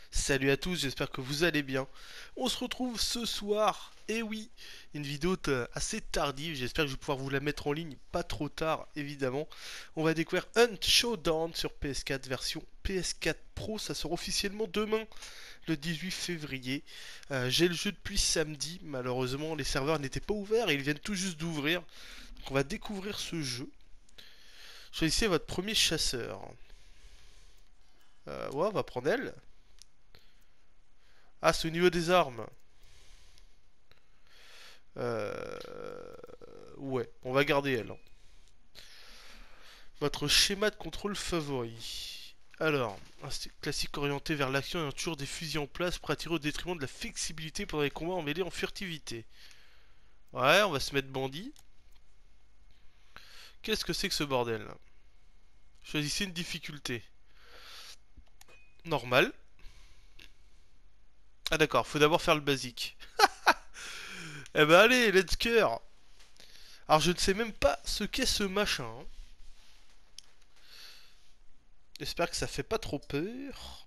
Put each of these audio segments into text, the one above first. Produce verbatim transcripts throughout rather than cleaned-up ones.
Salut à tous, j'espère que vous allez bien. On se retrouve ce soir, et oui, une vidéo t- assez tardive, j'espère que je vais pouvoir vous la mettre en ligne pas trop tard, évidemment. On va découvrir Hunt Showdown sur P S quatre version P S quatre Pro, ça sort officiellement demain, le dix-huit février. Euh, J'ai le jeu depuis samedi, malheureusement les serveurs n'étaient pas ouverts et ils viennent tout juste d'ouvrir. Donc on va découvrir ce jeu. Choisissez votre premier chasseur. Euh, ouais, on va prendre elle. Ah, c'est au niveau des armes. Euh... Ouais, on va garder elle, hein. Votre schéma de contrôle favori. Alors, un style classique orienté vers l'action ayant toujours des fusils en place, prêt à tirer au détriment de la flexibilité pendant les combats en mêlée en furtivité. Ouais, on va se mettre bandit. Qu'est-ce que c'est que ce bordel là? Choisissez une difficulté. Normal. Ah d'accord, faut d'abord faire le basique. Eh ben allez, let's go. Alors je ne sais même pas ce qu'est ce machin, hein. J'espère que ça fait pas trop peur.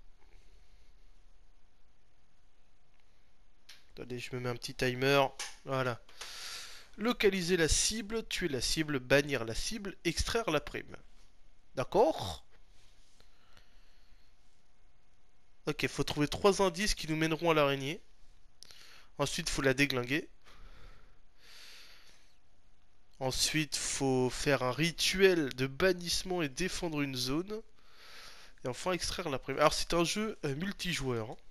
Attendez, je me mets un petit timer. Voilà. Localiser la cible, tuer la cible, bannir la cible, extraire la prime. D'accord? Ok, faut trouver trois indices qui nous mèneront à l'araignée. Ensuite, faut la déglinguer. Ensuite, faut faire un rituel de bannissement et défendre une zone. Et enfin, extraire la prime. Alors, c'est un jeu euh, multijoueur, hein.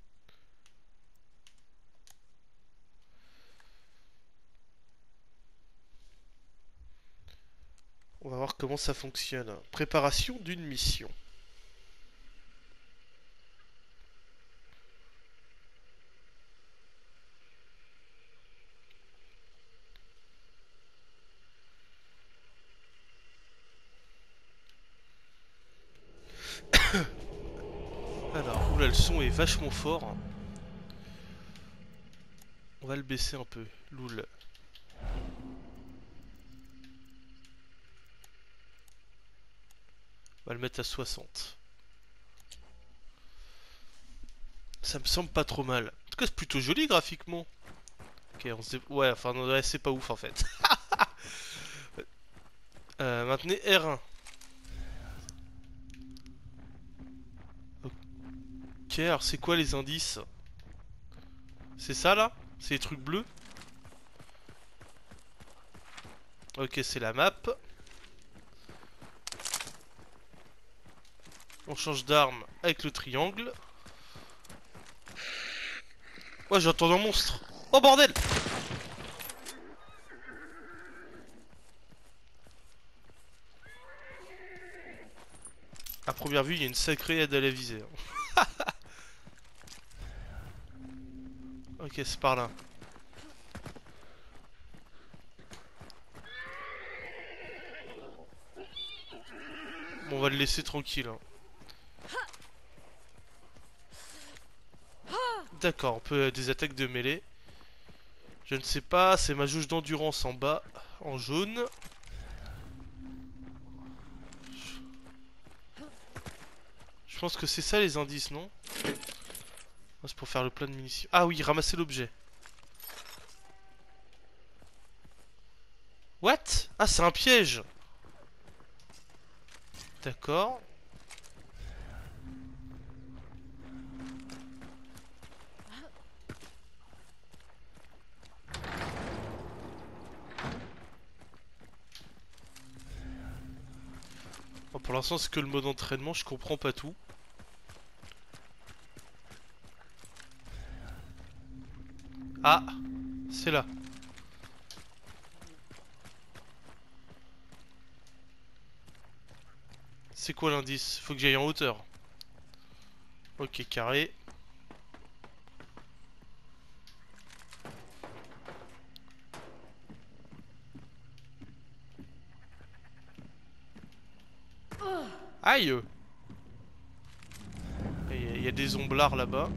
On va voir comment ça fonctionne. Préparation d'une mission. Alors, oula, le son est vachement fort. On va le baisser un peu. Loul. On va le mettre à soixante. Ça me semble pas trop mal. En tout cas, c'est plutôt joli graphiquement. Ok, on sait... Ouais, enfin, non, ouais, c'est pas ouf en fait. euh, maintenez R un. Ok, alors c'est quoi les indices? C'est ça là? C'est les trucs bleus? Ok, c'est la map. On change d'arme avec le triangle. Ouais, j'entends un monstre. Oh bordel! À première vue, il y a une sacrée aide à la visée, hein. Ok, c'est par là. Bon, on va le laisser tranquille, hein. D'accord, on peut euh, des attaques de mêlée. Je ne sais pas, c'est ma jauge d'endurance en bas, en jaune. Je pense que c'est ça les indices, non? Ah, c'est pour faire le plein de munitions. Ah oui, ramasser l'objet. What? Ah, c'est un piège. D'accord. Bon, pour l'instant, c'est que le mode entraînement, je comprends pas tout. Ah, c'est là. C'est quoi l'indice? Faut que j'aille en hauteur. Ok, carré. Aïe! Il y a des omblards là-bas.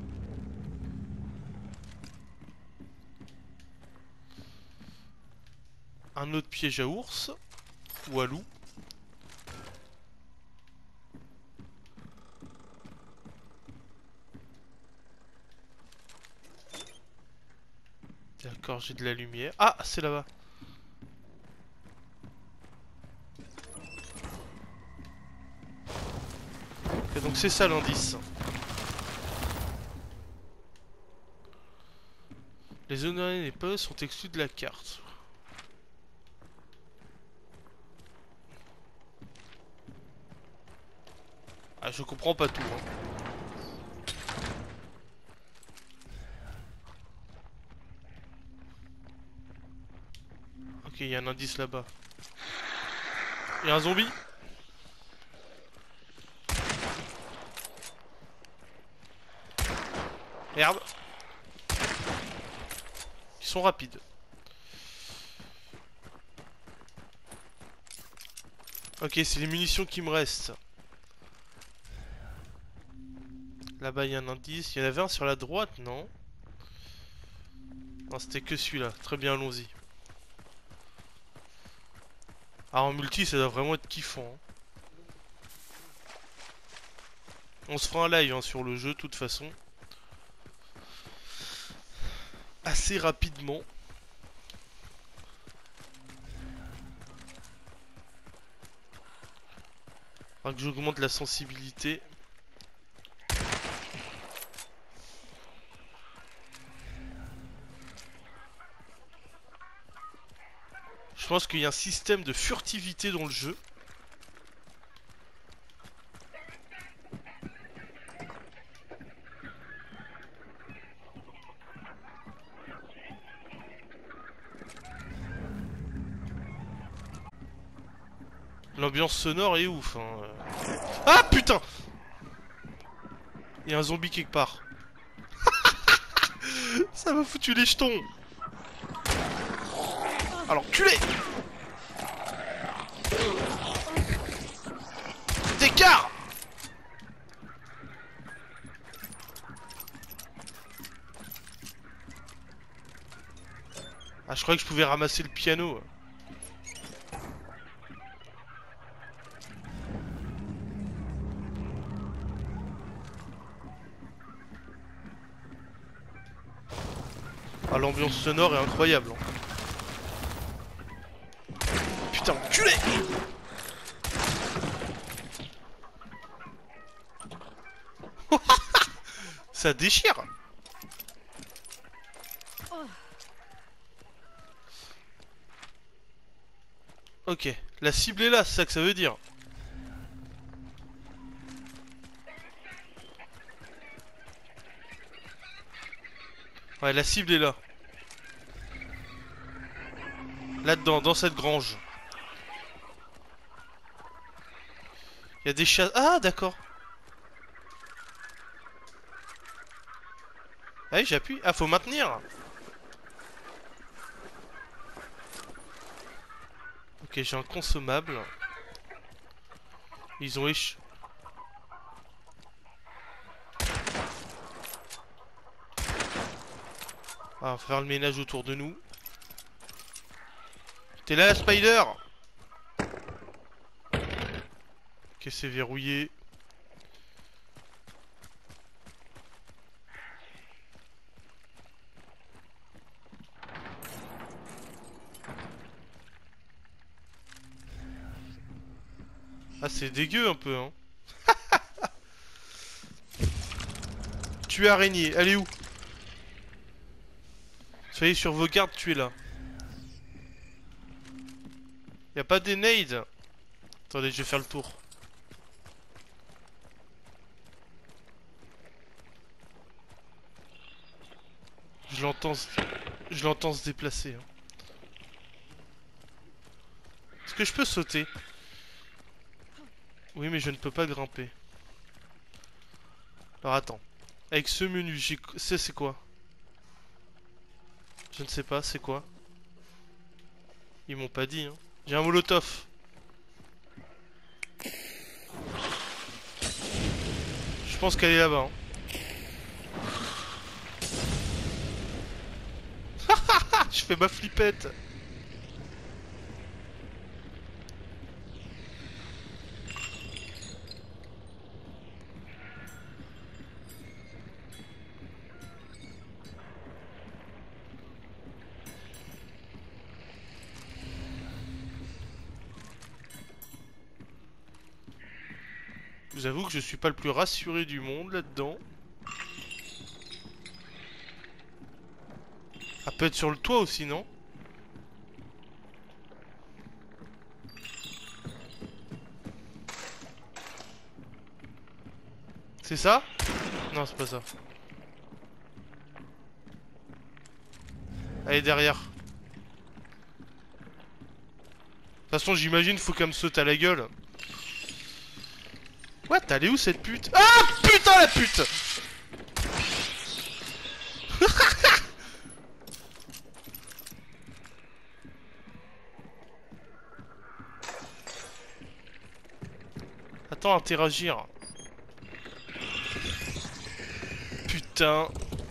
Un autre piège à ours. Ou à loup. D'accord, j'ai de la lumière. Ah, c'est là-bas. Ok, donc c'est ça l'indice. Les zones et les postes sont exclus de la carte. Ah, je comprends pas tout. Hein. Ok, il y a un indice là-bas. Il y a un zombie. Merde. Ils sont rapides. Ok, c'est les munitions qui me restent. Là-bas, il y a un indice. Il y en avait un sur la droite, non? Non, c'était que celui-là. Très bien, allons-y. Ah, en multi, ça doit vraiment être kiffant. Hein. On se fera un live hein, sur le jeu, de toute façon. Assez rapidement. Faudra que j'augmente la sensibilité. Je pense qu'il y a un système de furtivité dans le jeu. L'ambiance sonore est ouf. Hein. Ah putain! Il y a un zombie quelque part. Ça m'a foutu les jetons. Alors, culé! D'écart! Ah, je croyais que je pouvais ramasser le piano. Ah, l'ambiance sonore est incroyable. Hein. Putain, culé! Ça déchire! Ok, la cible est là, c'est ça que ça veut dire. Ouais, la cible est là. Là-dedans, dans cette grange. Il y a des chats... Ah, d'accord. Ah oui, j'appuie. Ah, faut maintenir. Ok, j'ai un consommable. Ils ont échoué. Ah, on va faire le ménage autour de nous. T'es là, Spider? Ok, c'est verrouillé. Ah, c'est dégueu un peu, hein. Tuer araignée, elle est où? Soyez sur vos gardes, tu es là. Y'a pas des nades? Attendez, je vais faire le tour. Je l'entends se... Je l'entends se déplacer. Hein. Est-ce que je peux sauter? Oui, mais je ne peux pas grimper. Alors attends. Avec ce menu, j'ai... C'est c'est quoi? Je ne sais pas, c'est quoi? Ils m'ont pas dit, hein. J'ai un molotov. Je pense qu'elle est là-bas. Hein. Je fais ma flippette. vous avoue que je suis pas le plus rassuré du monde là-dedans. Ah, peut être sur le toit aussi, non? C'est ça? Non, c'est pas ça. Elle est derrière. De toute façon, j'imagine, faut qu'elle me saute à la gueule. What? Elle est où cette pute? Ah putain la pute! Attends, interagir. Putain.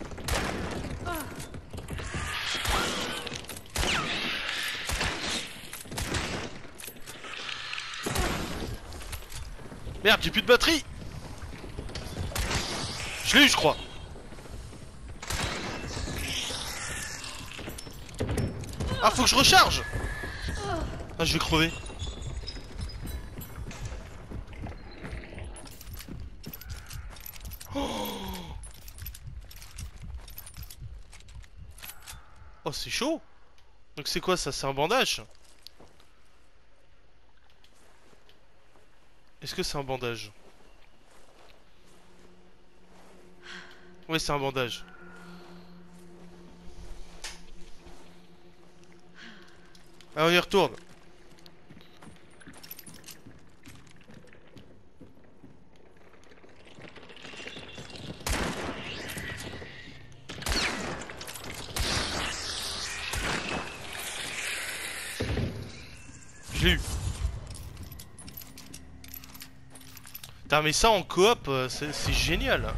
Merde, j'ai plus de batterie. Je l'ai eu, je crois. Ah, faut que je recharge. Ah, je vais crever. Oh, oh c'est chaud. Donc c'est quoi ça? C'est un bandage? Est-ce que c'est un bandage? Ouais, c'est un bandage. Ah, on y retourne. Je l'ai eu. Putain, mais ça en coop, euh, c'est génial.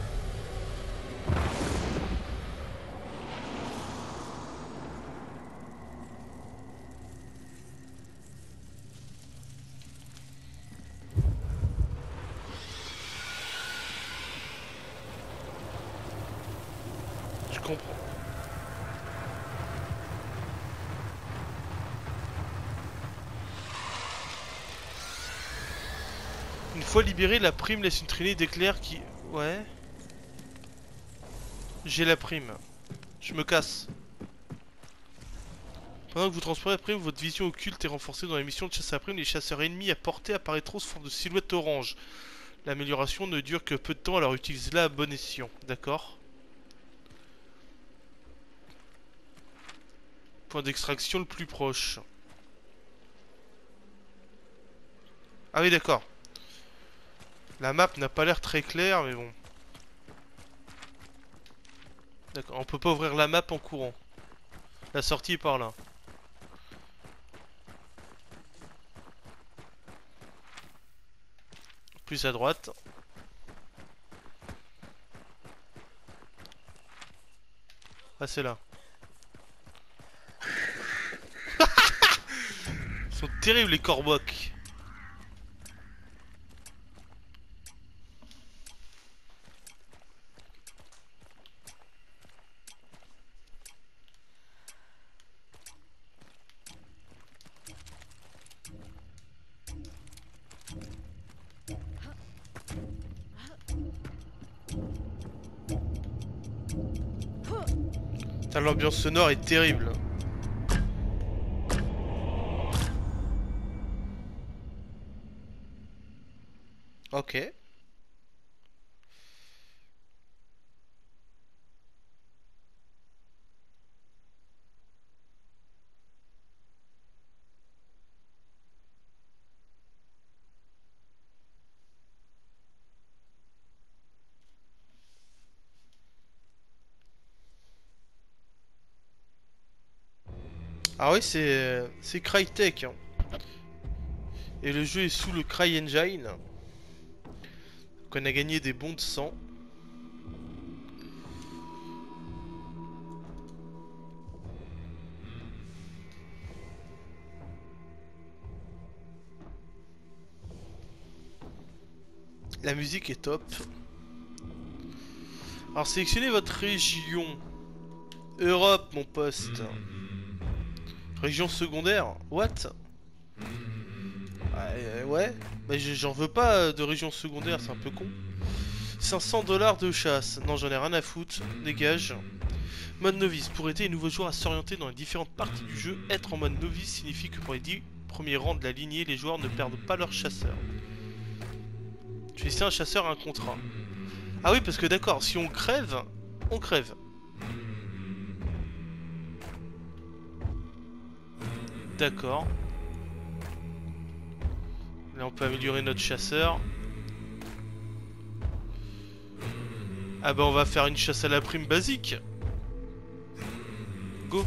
Je comprends. Une fois libéré, la prime laisse une traînée d'éclairs qui... Ouais. J'ai la prime. Je me casse. Pendant que vous transportez la prime, votre vision occulte est renforcée dans les missions de chasse à prime. Les chasseurs ennemis à portée apparaîtront sous forme de silhouette orange. L'amélioration ne dure que peu de temps, alors utilisez-la à bon escient. D'accord. Point d'extraction le plus proche. Ah oui, d'accord. La map n'a pas l'air très claire, mais bon. D'accord, on peut pas ouvrir la map en courant. La sortie est par là. Plus à droite. Ah, c'est là. Ils sont terribles les corbocs. L'ambiance sonore est terrible. Ok. Ah oui, c'est c'est Crytek. Hein. Et le jeu est sous le CryEngine. Donc on a gagné des bons de sang. La musique est top. Alors sélectionnez votre région. Europe, mon poste. Région secondaire. What? Euh, ouais, mais j'en veux pas euh, de région secondaire, c'est un peu con. cinq cents dollars de chasse. Non, j'en ai rien à foutre. Dégage. Mode novice. Pour aider les nouveaux joueurs à s'orienter dans les différentes parties du jeu, être en mode novice signifie que pour les dix premiers rangs de la lignée, les joueurs ne perdent pas leur chasseur. Tu laisses un chasseur un contrat. Ah oui, parce que d'accord, si on crève, on crève. D'accord. Là, on peut améliorer notre chasseur. Ah bah on va faire une chasse à la prime basique. Go.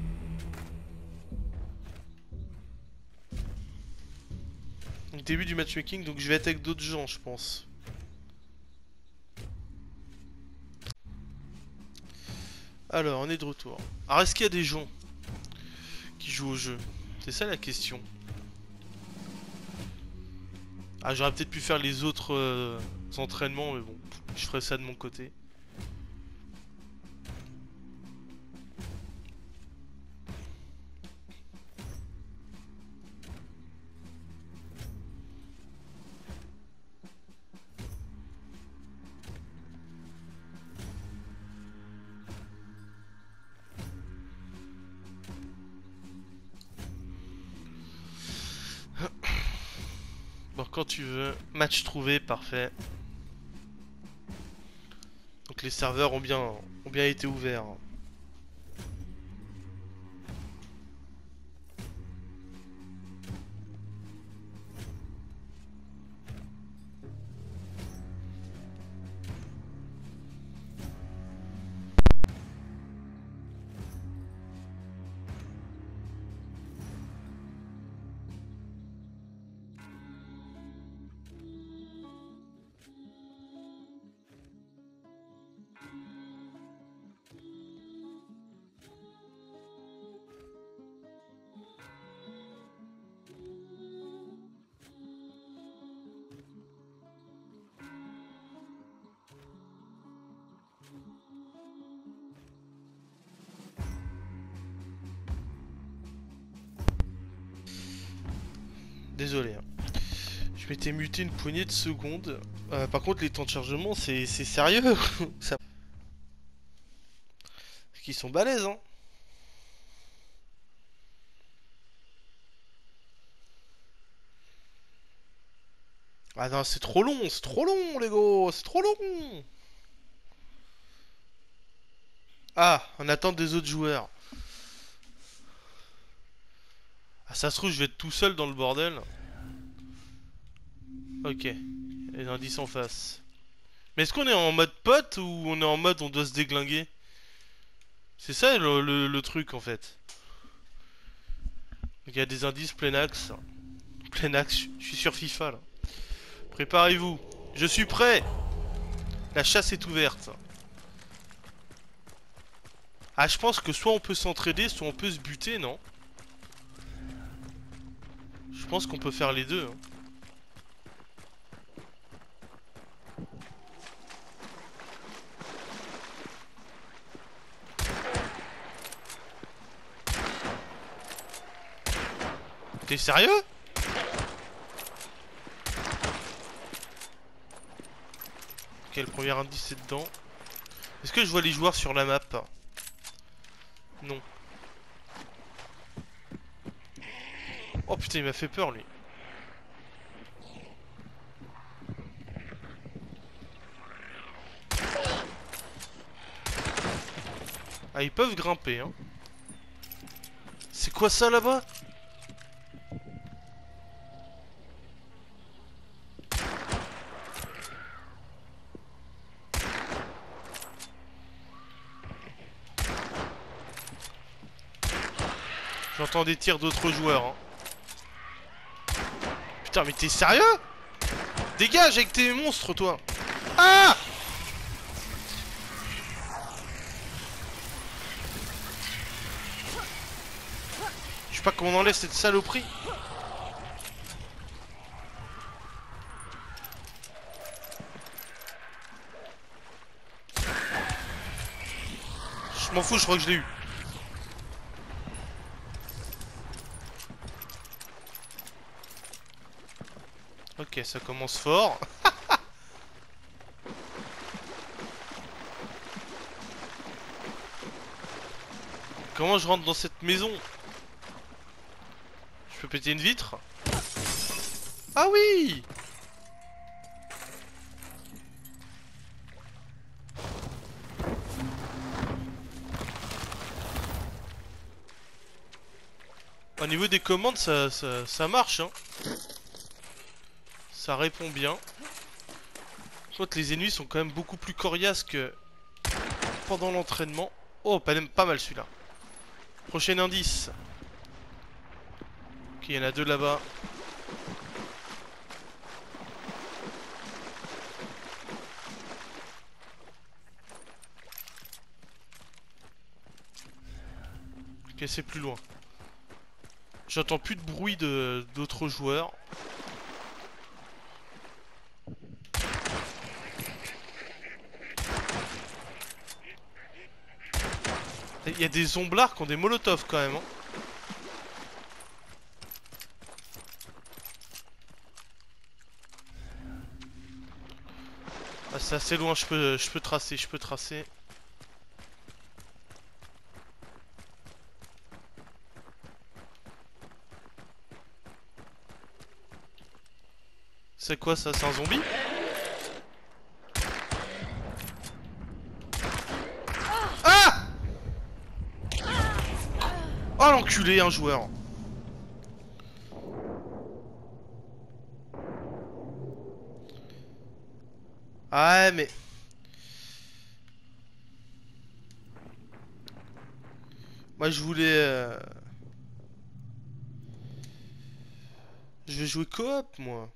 Début du matchmaking, donc je vais être avec d'autres gens, je pense. Alors, on est de retour. Alors, est-ce qu'il y a des gens qui jouent au jeu? C'est ça la question. Ah, j'aurais peut-être pu faire les autres euh, entraînements, mais bon, je ferai ça de mon côté. Bon, quand tu veux. Match trouvé, parfait. Donc les serveurs ont bien, ont bien été ouverts. Désolé. Hein. Je m'étais muté une poignée de secondes. Euh, par contre, les temps de chargement, c'est sérieux. Ça... Parce qu'ils sont balèzes, hein. Ah non, c'est trop long, c'est trop long, les gars, c'est trop long. Ah, en attente des autres joueurs. Ah, ça se trouve, je vais être tout seul dans le bordel. Ok. Les indices en face. Mais est-ce qu'on est en mode pote ou on est en mode on doit se déglinguer? C'est ça le, le, le truc en fait. Il y a des indices plein axe. Plein axe, je suis sur FIFA là. Préparez-vous. Je suis prêt. La chasse est ouverte. Ah, je pense que soit on peut s'entraider, soit on peut se buter, non? Je pense qu'on peut faire les deux. Hein. T'es sérieux? Ok, le premier indice c'est dedans. Est-ce que je vois les joueurs sur la map? Non. Oh putain, il m'a fait peur lui. Ah, ils peuvent grimper, hein. C'est quoi ça là-bas? J'entends des tirs d'autres joueurs, hein. Putain, mais t'es sérieux? Dégage avec tes monstres, toi. Ah! Je sais pas comment on enlève cette saloperie. Je m'en fous, je crois que je l'ai eu. Ok, ça commence fort. Comment je rentre dans cette maison? Je peux péter une vitre? Ah oui! Au niveau des commandes, ça, ça, ça marche, hein. Ça répond bien. Je crois que les ennemis sont quand même beaucoup plus coriaces que pendant l'entraînement. Oh, pas, pas mal celui-là. Prochain indice. Ok, il y en a deux là-bas. Ok, c'est plus loin. J'entends plus de bruit de d'autres joueurs. Il y a des zomblards qui ont des molotovs quand même. Hein. Ah, c'est assez loin, je peux, je peux tracer, je peux tracer. C'est quoi ça? C'est un zombie? Ah! Oh l'enculé, un joueur. Ah mais... Moi je voulais... Euh... Je vais jouer coop moi.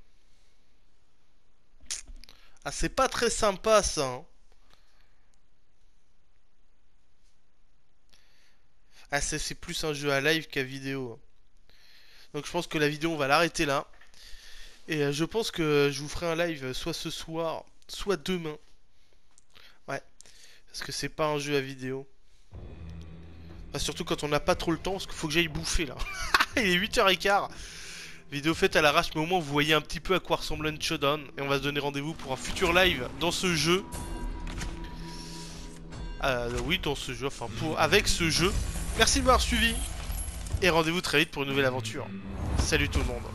Ah c'est pas très sympa ça. Hein. Ah c'est plus un jeu à live qu'à vidéo. Donc je pense que la vidéo on va l'arrêter là. Et euh, je pense que je vous ferai un live soit ce soir, soit demain. Ouais. Parce que c'est pas un jeu à vidéo. Bah, surtout quand on n'a pas trop le temps, parce qu'il faut que j'aille bouffer là. Il est huit heures quinze. Vidéo faite à l'arrache, mais au moins vous voyez un petit peu à quoi ressemble un Showdown. Et on va se donner rendez-vous pour un futur live dans ce jeu. Euh, oui, dans ce jeu, enfin pour avec ce jeu. Merci de m'avoir suivi. Et rendez-vous très vite pour une nouvelle aventure. Salut tout le monde.